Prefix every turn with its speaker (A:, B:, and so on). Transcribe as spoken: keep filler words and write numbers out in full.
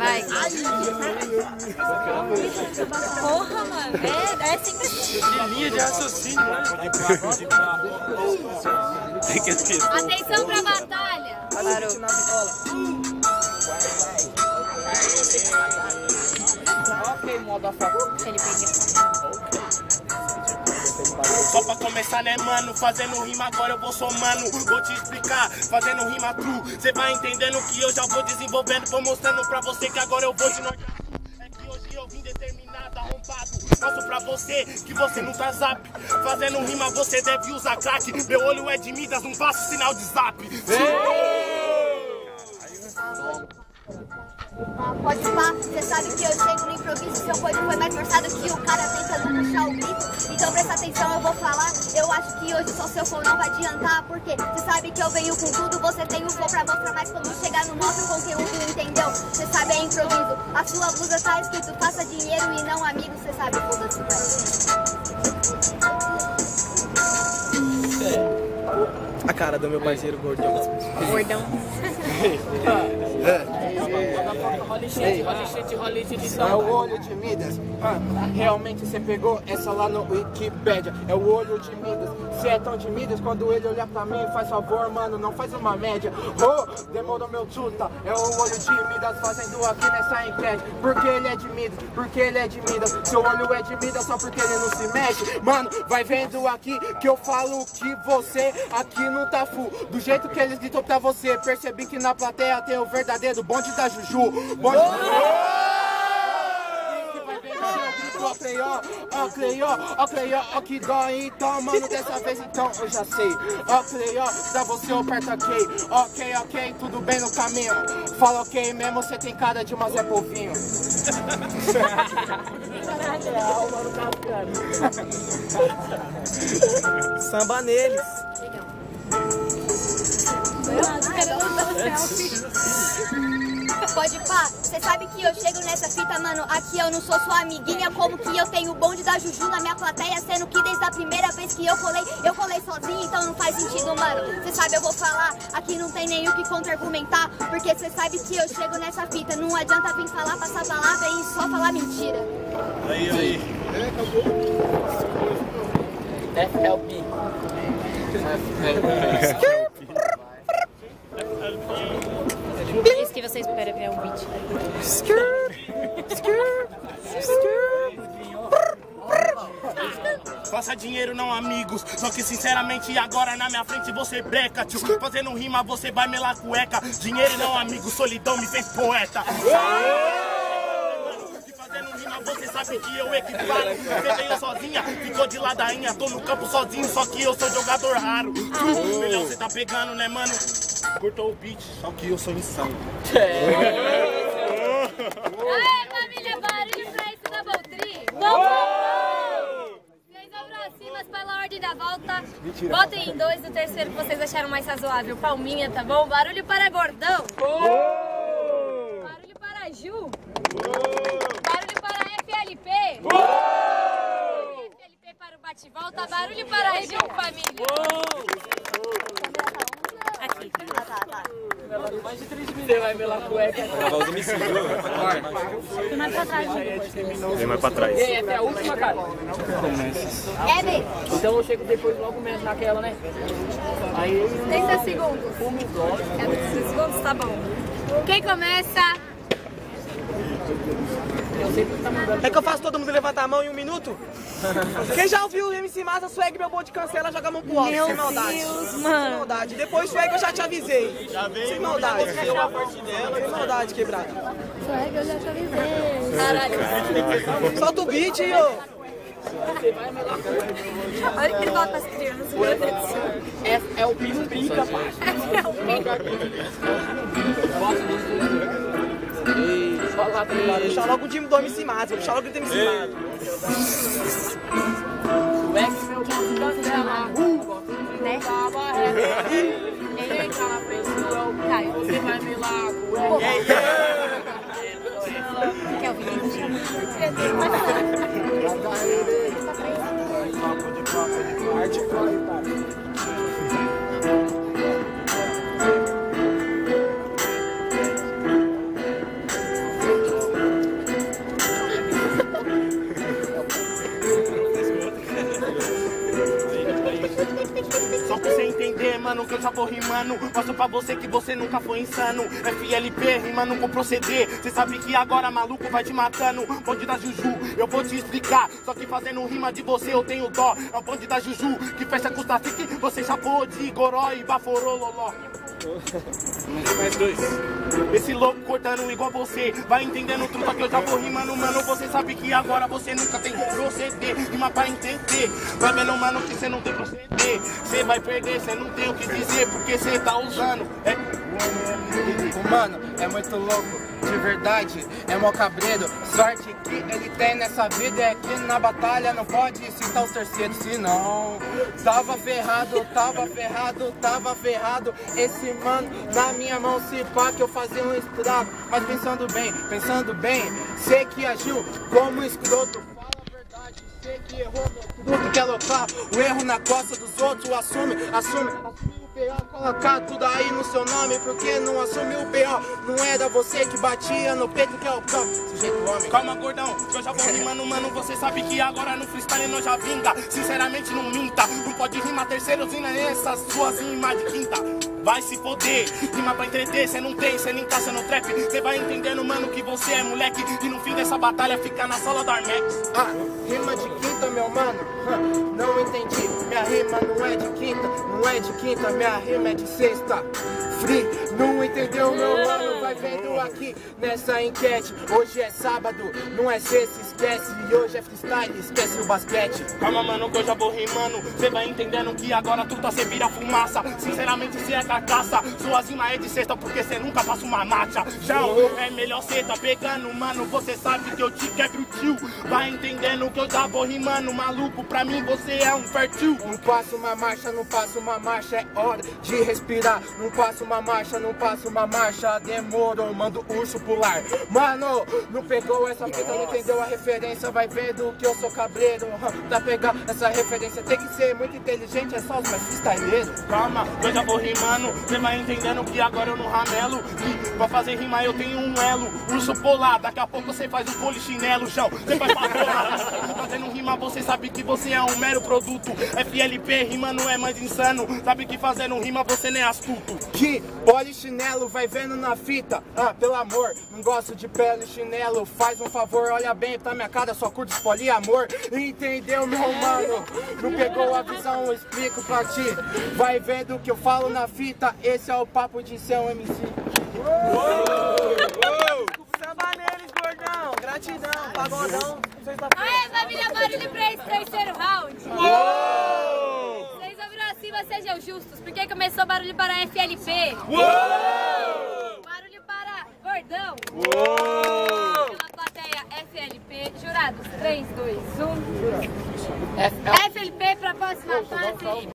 A: vai. Porra, mano. É, é sempre assim.
B: Que linha de raciocínio, né? Tem que esquecer.
A: Atenção pra batalha. Parou.
C: Ok, modo a favor.
A: Ele pegou.
B: Só pra começar, né, mano? Fazendo rima agora eu vou somando. Vou te explicar, fazendo rima true. Cê vai entendendo que eu já vou desenvolvendo. Vou mostrando pra você que agora eu vou de norte a sul. É que hoje eu vim determinado, arrombado. Mostro pra você que você não tá zap. Fazendo rima você deve usar crack. Meu olho é de Midas, não faço sinal de zap.
D: Ah, pode pá, você sabe que eu chego no improviso. Seu coisa foi mais forçado que o cara tentando puxar o grito. Então presta atenção, eu vou falar. Eu acho que hoje só seu flow não vai adiantar. Porque você sabe que eu venho com tudo. Você tem o flow pra mostrar, mas quando chegar no mostra o conteúdo, entendeu? Você sabe, é improviso. A sua blusa tá escrito faça dinheiro e não amigo. Você sabe, foda-se,
C: É. A cara do meu parceiro gordão.
A: Gordão.
C: É o olho de Midas. Ah, realmente você pegou essa lá no Wikipedia. É o olho de Midas. Se é tão de Midas, quando ele olhar pra mim, faz favor, mano, não faz uma média. Oh, demorou meu chuta. É o olho de Midas fazendo aqui nessa enquete. Porque ele é de Midas, porque ele é de Midas. Seu olho é de Midas só porque ele não se mexe. Mano, vai vendo aqui que eu falo que você aqui não tá full. Do jeito que eles gritou pra você, percebi que na plateia tem o verdadeiro bonde da Juju. Bonde da Juju. Ó Cleio, ó Cleio, ó Cleio, ó que dói, então mano, dessa vez então eu já sei. Ó Cleio, pra você eu aperto ok, ok, ok, tudo bem no caminho. Fala ok mesmo, você tem cara de uma Zé Povinho. Samba neles.
D: Pode pá, você sabe que eu chego nessa fita, mano. Aqui eu não sou sua amiguinha. Como que eu tenho o bonde da Juju na minha plateia? Sendo que desde a primeira vez que eu colei, eu colei sozinho, então não faz sentido, mano. Você sabe, eu vou falar, aqui não tem nem o que contra-argumentar. Porque você sabe que eu chego nessa fita. Não adianta vir falar, passar palavra e só falar mentira.
B: Aí, aí.
C: F L P.
A: Isso que você espera criar um beat.
B: Faça dinheiro, não amigos. Só que sinceramente agora na minha frente você breca, tio. Fazendo rima você vai melar cueca. Dinheiro não amigos, solidão me fez poeta. E fazendo rima você sabe que eu equiparo. Você veio sozinha, ficou de ladainha. Tô no campo sozinho, só que eu sou jogador raro. Melhor você tá pegando, né, mano? Cortou o beat, só que eu sou insano.
A: Aê, família, barulho pra isso da Voltri. Vocês vão pra cima pela ordem da volta. Votem em dois, o terceiro que vocês acharam mais razoável. Palminha, tá bom? Barulho para Gordão. Barulho para Ju. Barulho para F L P. F L P para o bate-volta. Barulho para Ju, família. Aqui.
D: Ah, tá, tá.
C: Mais de três minutos. Você vai melar cueca.
A: Tem mais pra trás.
B: Vem mais pra trás.
C: E aí, essa é a última, cara?
D: É, bem.
C: Então eu chego depois logo menos naquela, né? Aí...
A: trinta segundos. É trinta segundos? Tá bom. Quem começa?
C: É que eu faço todo mundo levantar a mão em um minuto? Quem já ouviu o M C Massa, swag, meu bonde cancela, joga a mão pro alto,
A: Meu
C: sem maldade.
A: Deus,
C: Sem
A: mano.
C: maldade. Depois swag eu já te avisei.
B: Já veio,
C: Sem maldade.
B: deu a parte dela.
C: Sem maldade, quebrado.
A: Swag, eu já te avisei. Caralho.
C: Solta o beat, ô.
A: Olha que ele coloca as crianças. Meu Deus do céu.
C: F é o pico pica, pai. Falar pra ele. Deixa logo o time do M C Massa, vou puxar logo o M C Massa. O ex meu bonde cancela.
A: Né?
C: Quem tá na frente do El
A: Caio.
C: você vai me lá,
A: Quer ouvir?
C: Arte corre, cara.
B: vou rimando. Mostro pra você que você nunca foi insano. F L P rimando com proceder. Cê sabe que agora maluco vai te matando. Bonde da Juju, eu vou te explicar. Só que fazendo rima de você eu tenho dó. É o bonde da Juju que fecha com os trafique. Você chapou de goró e baforou loló. Mais dois. Esse louco cortando igual você. Vai entendendo truta que eu já vou rimando, mano. Você sabe que agora você nunca tem proceder. Rima pra entender. Vai vendo, mano, que você não tem proceder. Você vai perder, você não tem o que dizer. Porque você tá usando. É...
C: Mano, é muito louco. De verdade, é mó cabreiro. Sorte que ele tem nessa vida é que na batalha não pode citar os terceiros. Senão, tava ferrado, tava ferrado, tava ferrado. Esse mano na minha mão se pá que eu fazia um estrago. Mas pensando bem, pensando bem, sei que agiu como escroto. Fala a verdade, sei que errou, meu tudo que é loucar. O erro na costa dos outros, assume, assume, assume. Colocar tudo aí no seu nome, porque não assumiu o B O. Não era você que batia no peito que é o campo. Sujeito homem.
B: Calma, gordão, que eu já vou rimando, mano. Você sabe que agora no freestyle nós já vinga. Sinceramente não minta. Não pode rimar terceirozinha nessas suas rimas de quinta. Vai se foder, rima pra entreter, cê não tem, cê nem tá sendo trap. Cê vai entendendo, mano, que você é moleque. E no fim dessa batalha fica na sola do Armex.
C: Ah, rima de quinta, meu mano, huh, não entendi. Minha rima não é de quinta, não é de quinta, minha rima é de sexta. Free, não entendeu, meu mano? Vai vendo aqui nessa enquete. Hoje é sábado, não é sexta, esquece. E hoje é freestyle, esquece o basquete.
B: Calma, mano, que eu já vou rimando. Cê vai entendendo que agora tudo tá cê vira fumaça. Sinceramente, cê é carcaça. Sua rima é de sexta porque cê nunca passa uma marcha. Chão, é melhor cê tá pegando, mano. Você sabe que eu te quebro o tio. Vai entendendo que eu já vou rimando, maluco. Pra mim você é um fértil.
C: Não passa uma marcha, não passa uma marcha. É hora de respirar. Não passa uma marcha, não passa uma marcha. Demorou, manda o urso pular. Mano, não pegou essa fita, não entendeu a referência. Vai vendo que eu sou cabreiro. Pra pegar essa referência tem que ser muito inteligente. É só os mais freestyleiros.
B: Calma, eu já vou rimando. Você vai entendendo que agora eu não ramelo. E pra fazer rima eu tenho um elo. Urso polar, daqui a pouco você faz um polichinelo. Chão, você faz pra fazendo rima você sabe que você é um mero produto. F L P rima não é mais insano. Sabe que fazendo rima você nem é astuto.
C: Que polichinelo, vai vendo na fita. Ah, pelo amor, não gosto de pele chinelo. Faz um favor, olha bem pra minha cara, só curto poliamor. Entendeu, meu mano? Não pegou a visão, eu explico pra ti. Vai vendo o que eu falo na fita. Esse é o papo de ser um M C.
E: Samba neles, gordão. Gratidão, pagodão.
A: Aê, família, barulho pra esse terceiro round.
B: Uou!
A: Vocês ouviram acima, sejam justos. Porque começou barulho para F L P.
B: Uou!
A: Barulho para Gordão.
B: Uou!
A: Pela plateia F L P. Jurados, três, dois, um. F L P pra próxima fase.